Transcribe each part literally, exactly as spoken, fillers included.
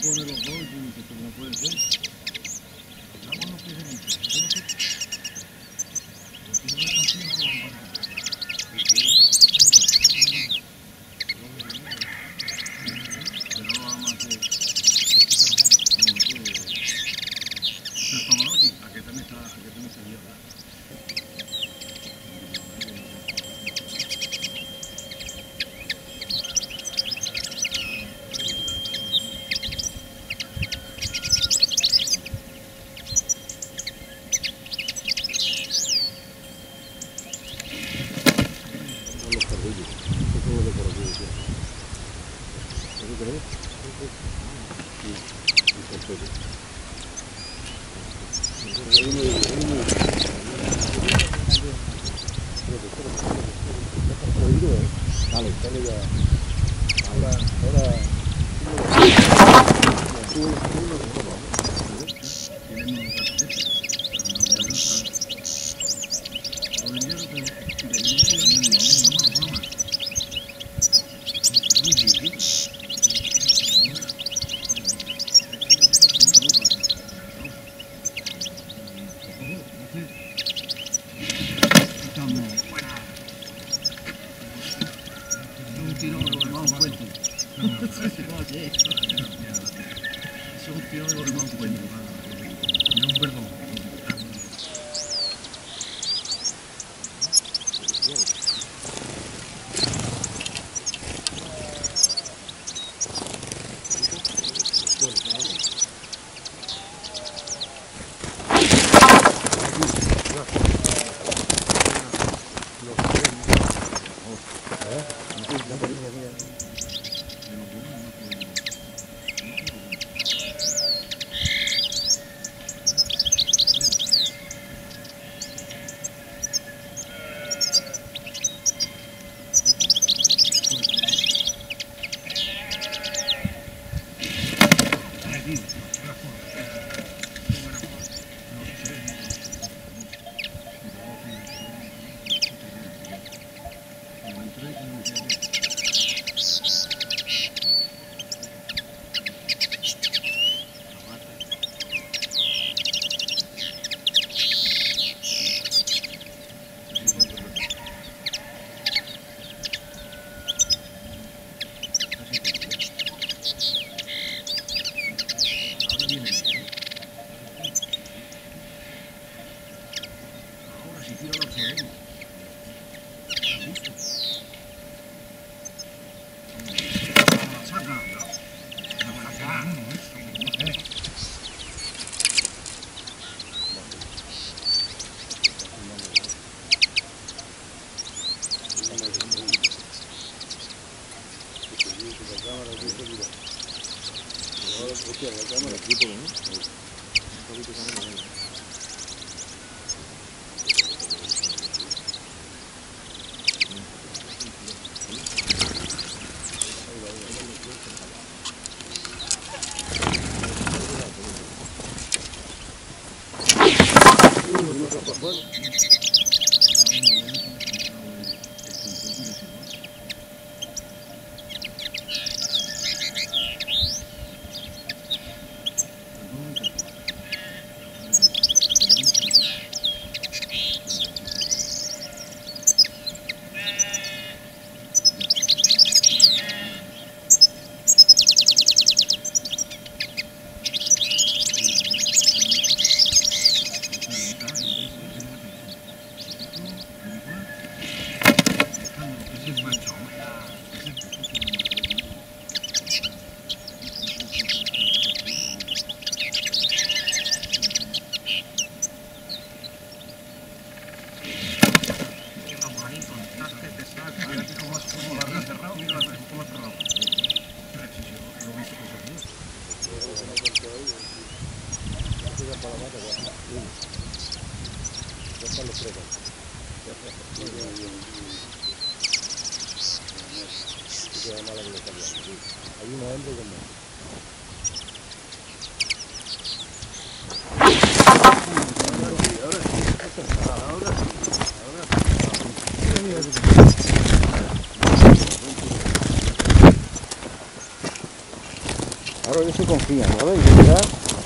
pone los dos y tú dices, ¿cómo puede ser? El agua no puede ser. Yo no sé. Pero si no es tan fino, no lo van a hacer. Pero no lo vamos a hacer. No, que... El Pavarotti, ¿a qué también está? ¿A qué también salía? Dale, dale ya. Ahora, ahora. Un tiro me lo demás un puente. Es un tiro me lo demás un puente. No un perdón. Hay una hembra y un ahora se confían, ¿no? Y ya...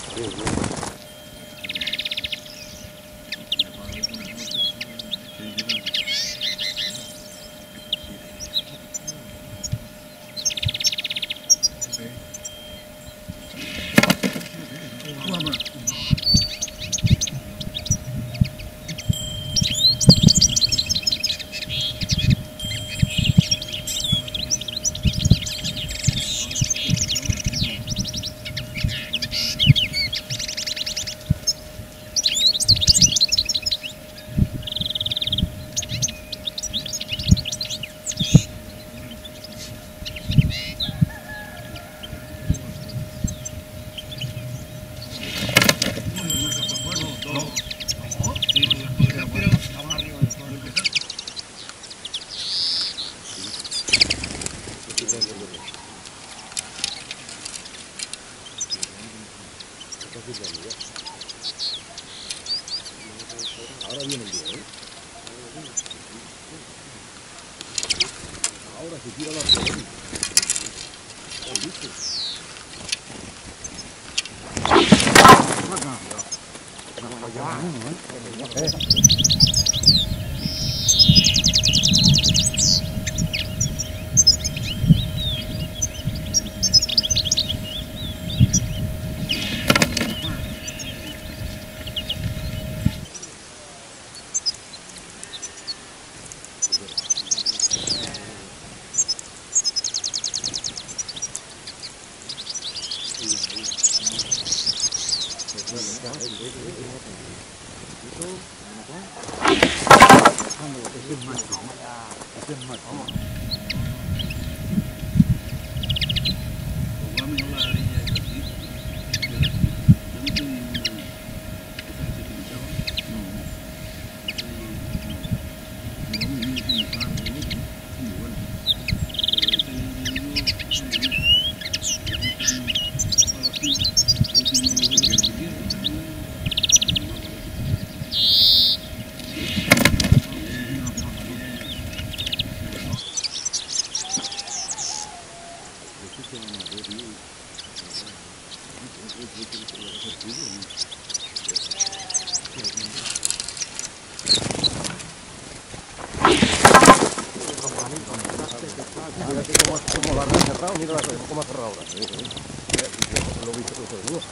Ahora viene el día, ¿eh? Ahora se tira la pelota. ¿Listo? Mira cómo la han cerrado, mira cómo ha cerrado ahora. Lo he visto todo seguro.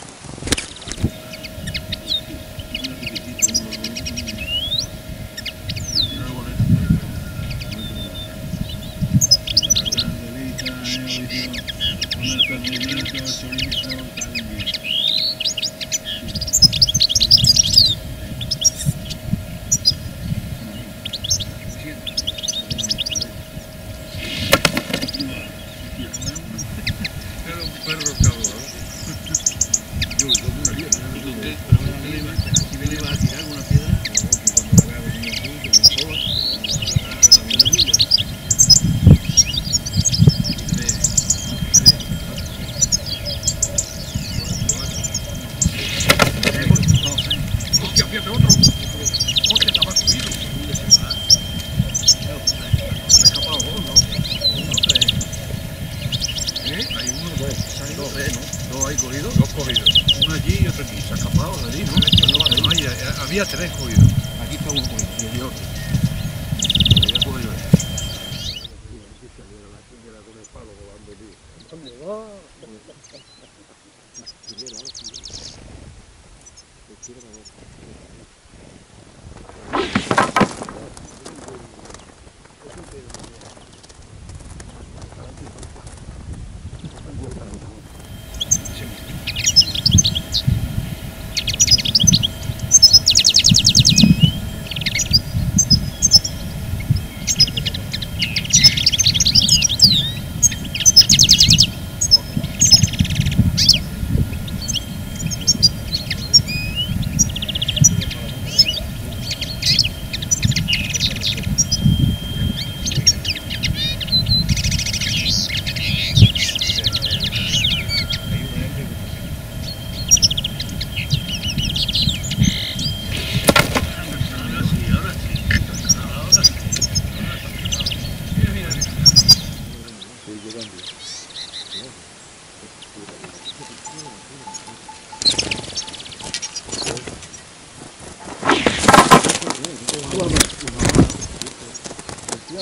Había tres cogidos. Aquí está uno cogido. Y el otro. Pero ya cogido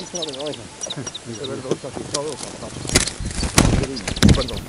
la cabeza. Es verdad, está asustado, perdón.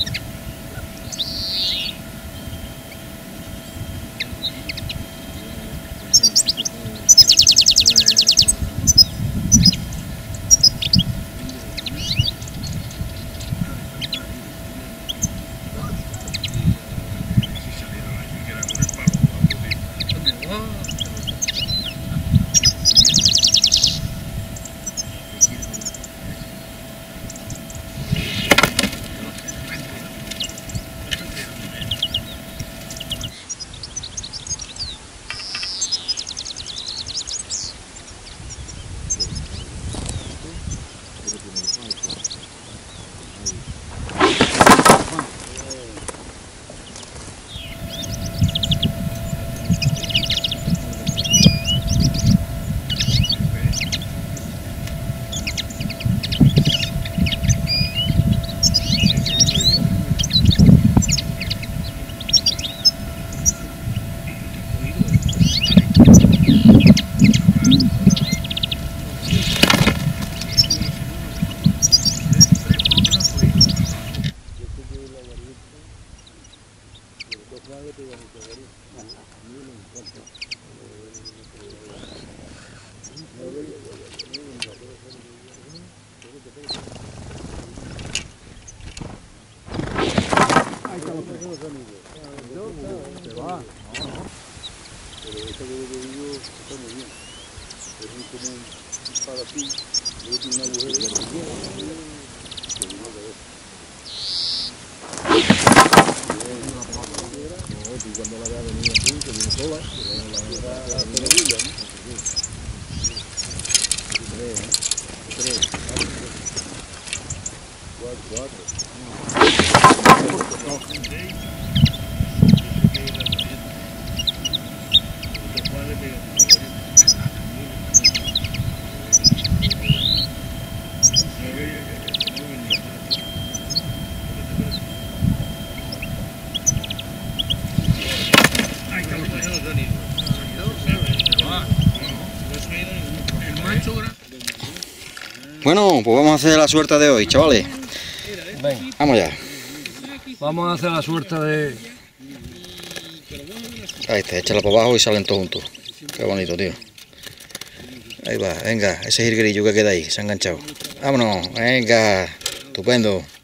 Se va. No, no. Pero esta que yo te digo está muy bien. Es un como un para ti. Luego tiene un agujero. Y cuando la vea venir aquí, que viene sola, que viene la peregrina, ¿no? Tres, ¿eh? Tres. Cuatro, cuatro. Bueno, pues vamos a hacer la suerte de hoy, chavales. Venga. Vamos ya. Vamos a hacer la suerte de... Ahí está, échala para abajo y salen todos juntos. Qué bonito, tío. Ahí va, venga, ese es el grillo que queda ahí, se ha enganchado. Vámonos, venga, estupendo.